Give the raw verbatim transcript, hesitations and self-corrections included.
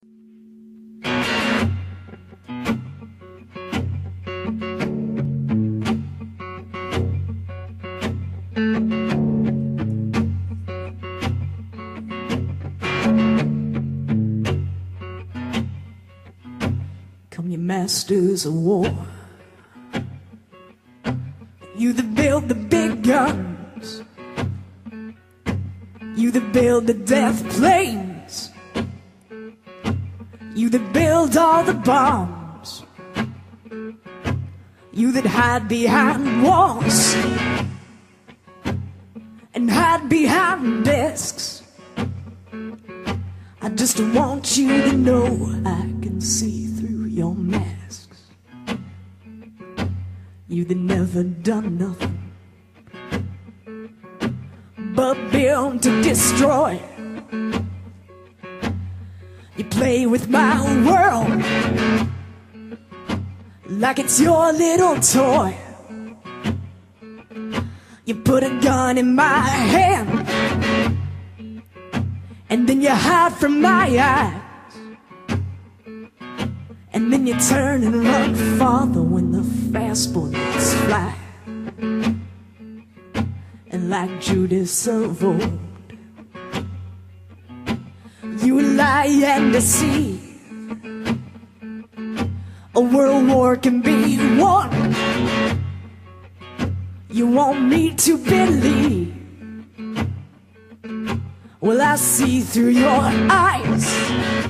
Come, you masters of war, you that build the big guns, you that build the death planes, you that build all the bombs, you that hide behind walls and hide behind desks. I just want you to know I can see through your masks. You that never done nothing but build to destroy. You play with my world like it's your little toy. You put a gun in my hand and then you hide from my eyes. And then you turn and run farther when the fast bullets fly. And like Judas of old, you lie and deceive. A world war can be won. You want me to believe. Well, I see through your eyes.